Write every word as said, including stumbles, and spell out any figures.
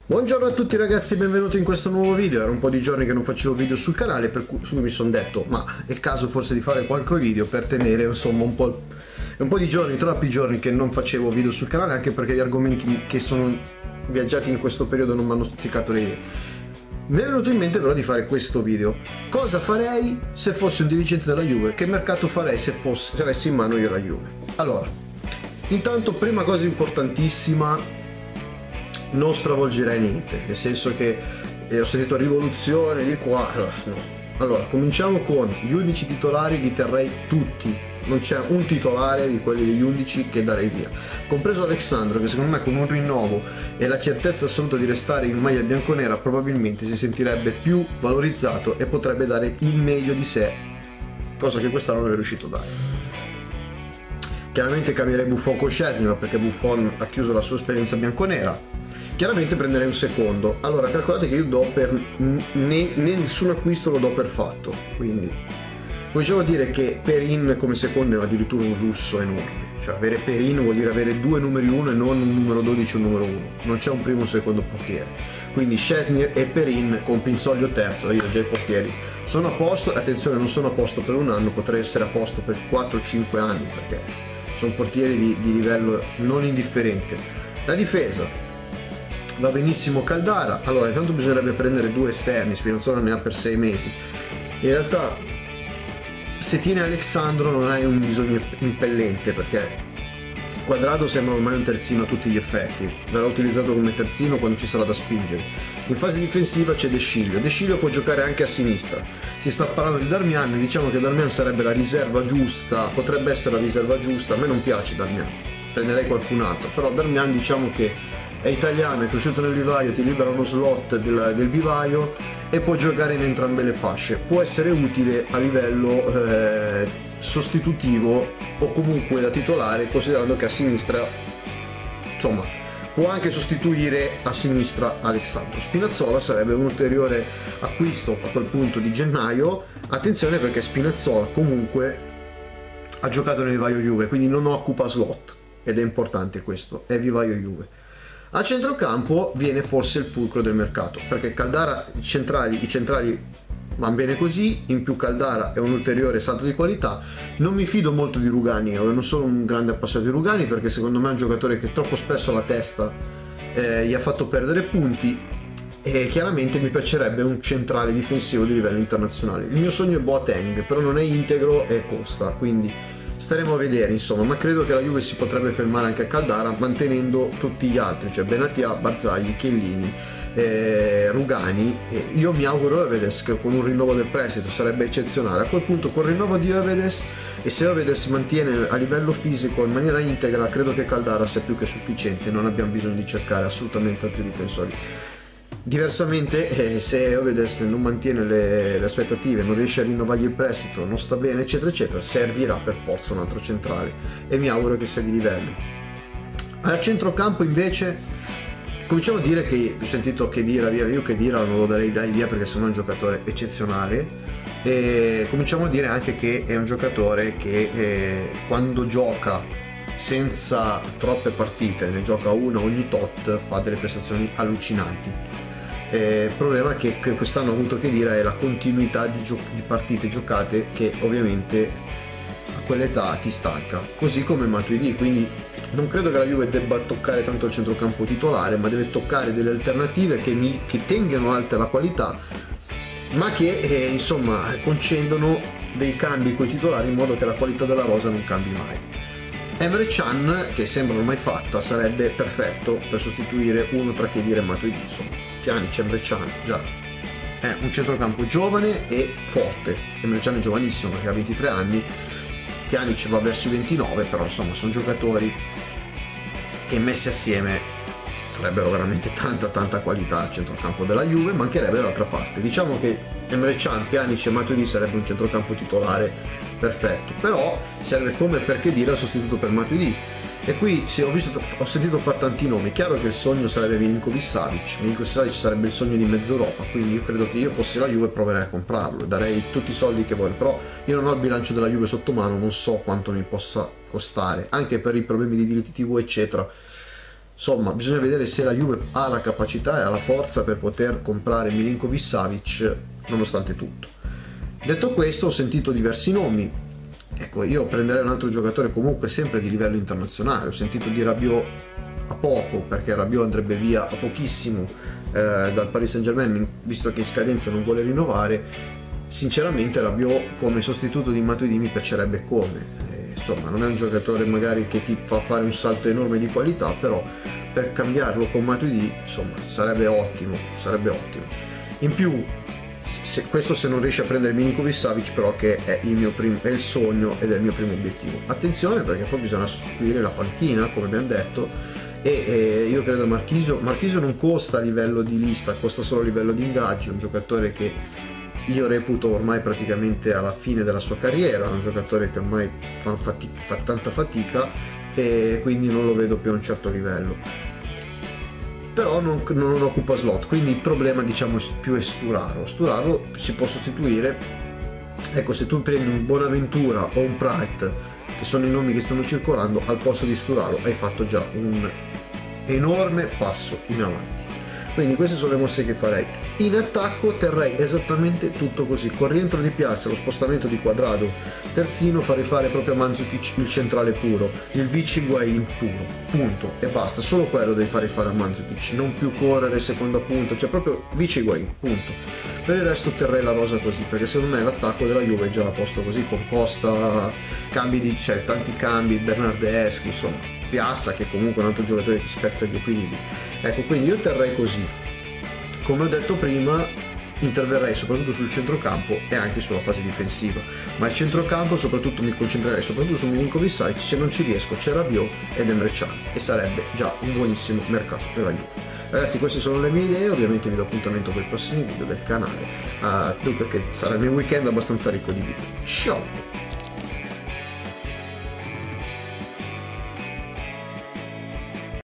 Buongiorno a tutti ragazzi, benvenuti in questo nuovo video. Era un po' di giorni che non facevo video sul canale, per cui mi sono detto ma è il caso forse di fare qualche video per tenere insomma un po', un po' di giorni, troppi giorni che non facevo video sul canale, anche perché gli argomenti che sono viaggiati in questo periodo non mi hanno stuzzicato le idee. Mi è venuto in mente però di fare questo video. Cosa farei se fossi un dirigente della Juve? Che mercato farei se, fosse, se avessi in mano io la Juve? Allora, intanto prima cosa importantissima, non stravolgerei niente, nel senso che eh, ho sentito rivoluzione di qua, no. Allora, cominciamo con gli undici titolari, li terrei tutti, non c'è un titolare di quelli degli undici che darei via, compreso Alexandro, che secondo me con un rinnovo e la certezza assoluta di restare in maglia bianconera probabilmente si sentirebbe più valorizzato e potrebbe dare il meglio di sé, cosa che quest'anno non è riuscito a dare. Chiaramente cambierei Buffon con Szczęsny, perché Buffon ha chiuso la sua esperienza bianconera. Chiaramente prenderei un secondo. Allora, calcolate che io do per né, né nessun acquisto lo do per fatto, quindi cominciamo a dire che Perin come secondo è addirittura un lusso enorme, cioè avere Perin vuol dire avere due numeri uno e non un numero dodici e un numero uno, non c'è un primo e un secondo portiere, quindi Szczęsny e Perin con Pinsoglio terzo, io già i portieri sono a posto. Attenzione, non sono a posto per un anno, potrei essere a posto per quattro cinque anni, perché sono portieri di, di livello non indifferente. La difesa va benissimo Caldara. Allora, intanto bisognerebbe prendere due esterni, Spinazzola ne ha per sei mesi. In realtà se tieni Alexandro non hai un bisogno impellente, perché Quadrado sembra ormai un terzino a tutti gli effetti, verrà utilizzato come terzino quando ci sarà da spingere. In fase difensiva c'è De Sciglio, De Sciglio può giocare anche a sinistra. Si sta parlando di Darmian, diciamo che Darmian sarebbe la riserva giusta, potrebbe essere la riserva giusta. A me non piace Darmian, prenderei qualcun altro, però Darmian diciamo che è italiano, è cresciuto nel vivaio, ti libera uno slot del, del vivaio e può giocare in entrambe le fasce, può essere utile a livello eh, sostitutivo o comunque da titolare, considerando che a sinistra insomma può anche sostituire a sinistra Alexandro. Spinazzola sarebbe un ulteriore acquisto a quel punto di gennaio. Attenzione, perché Spinazzola comunque ha giocato nel vivaio Juve, quindi non occupa slot, ed è importante questo, è vivaio Juve. A centrocampo viene forse il fulcro del mercato, perché Caldara, i centrali, i centrali vanno bene così, in più Caldara è un ulteriore salto di qualità. Non mi fido molto di Rugani, io non sono un grande appassionato di Rugani, perché secondo me è un giocatore che troppo spesso la testa eh, gli ha fatto perdere punti, e chiaramente mi piacerebbe un centrale difensivo di livello internazionale. Il mio sogno è Boateng, però non è integro e costa, quindi staremo a vedere insomma, ma credo che la Juve si potrebbe fermare anche a Caldara mantenendo tutti gli altri, cioè Benatia, Barzagli, Chiellini, eh, Rugani. Eh, io mi auguro Övedes che con un rinnovo del prestito sarebbe eccezionale. A quel punto col rinnovo di Övedes, e se Övedes mantiene a livello fisico in maniera integra, credo che Caldara sia più che sufficiente, non abbiamo bisogno di cercare assolutamente altri difensori. Diversamente, eh, se Övedes non mantiene le, le aspettative, non riesce a rinnovargli il prestito, non sta bene eccetera eccetera, servirà per forza un altro centrale, e mi auguro che sia di livello. Al centrocampo invece cominciamo a dire che ho sentito Khedira via, io Khedira non lo darei via perché sono un giocatore eccezionale, e cominciamo a dire anche che è un giocatore che eh, quando gioca senza troppe partite, ne gioca una ogni tot, fa delle prestazioni allucinanti. Eh, il problema che, che quest'anno ho avuto che dire è la continuità di, di partite giocate, che ovviamente a quell'età ti stanca, così come Matuidi. Quindi non credo che la Juve debba toccare tanto il centrocampo titolare, ma deve toccare delle alternative che, mi, che tengano alta la qualità, ma che eh, insomma concendono dei cambi coi titolari in modo che la qualità della rosa non cambi mai. Emre Can, che sembra ormai fatta, sarebbe perfetto per sostituire uno tra Khedira e Matuidi. Insomma, Pjanic, Emre Can, già è un centrocampo giovane e forte. Emre Can è giovanissimo perché ha ventitré anni, Pjanic va verso i ventinove, però insomma sono giocatori che messi assieme avrebbero veramente tanta tanta qualità al centrocampo della Juve. Mancherebbe l'altra parte. Diciamo che Emre Can, Pjanic e Matuidi sarebbe un centrocampo titolare perfetto, però serve come per Khedira il sostituto per Matuidi. E qui se ho, visto, ho sentito far tanti nomi. Chiaro che il sogno sarebbe Milinkovic-Savic, Milinkovic-Savic sarebbe il sogno di mezza Europa, quindi io credo che io fossi la Juve proverei a comprarlo, darei tutti i soldi che voglio, però io non ho il bilancio della Juve sotto mano, non so quanto mi possa costare, anche per i problemi di diritti tivù eccetera. insomma bisogna vedere se la Juve ha la capacità e ha la forza per poter comprare Milinković-Savić nonostante tutto. Detto questo, ho sentito diversi nomi. Ecco, io prenderei un altro giocatore comunque sempre di livello internazionale. Ho sentito di Rabiot a poco, perché Rabiot andrebbe via a pochissimo eh, dal Paris Saint-Germain, visto che in scadenza non vuole rinnovare. Sinceramente Rabiot come sostituto di Matuidi mi piacerebbe come. Eh, insomma, non è un giocatore magari che ti fa fare un salto enorme di qualità, però per cambiarlo con Matuidi, insomma, sarebbe ottimo, sarebbe ottimo. In più, se, questo se non riesce a prendere Milinković-Savić, però, che è il mio primo, è il sogno ed è il mio primo obiettivo. Attenzione, perché poi bisogna sostituire la panchina, come abbiamo detto, e, e io credo Marchisio Marchisio non costa a livello di lista, costa solo a livello di ingaggio. Un giocatore che io reputo ormai praticamente alla fine della sua carriera, un giocatore che ormai fa, fatica, fa tanta fatica, e quindi non lo vedo più a un certo livello. Però non, non occupa slot, quindi il problema, diciamo, più è Sturaro. Sturaro si può sostituire, ecco, se tu prendi un Bonaventura o un Praet, che sono i nomi che stanno circolando, al posto di Sturaro hai fatto già un enorme passo in avanti. Quindi queste sono le mosse che farei. In attacco terrei esattamente tutto così: con rientro di Piazza, lo spostamento di Quadrado terzino, farei fare proprio a Mandzukic il centrale puro, il Vici Higuain puro, punto e basta. Solo quello devi fare fare a Mandzukic, non più correre seconda punta, cioè proprio Vici Higuain, punto. Per il resto terrei la rosa così, perché secondo me l'attacco della Juve è già a posto così, con Costa, cambi di, cioè tanti cambi, Bernardeschi, insomma, Piazza che comunque è un altro giocatore che ti spezza gli equilibri. Ecco, quindi io terrei così. Come ho detto prima, interverrei soprattutto sul centrocampo e anche sulla fase difensiva, ma il centrocampo soprattutto mi concentrerei soprattutto su Milinković-Savić. Se non ci riesco c'è Rabiot ed Emre Can, e sarebbe già un buonissimo mercato della Juve. Ragazzi, queste sono le mie idee, ovviamente vi do appuntamento con i prossimi video del canale, uh, dunque che sarà il mio weekend abbastanza ricco di video. Ciao!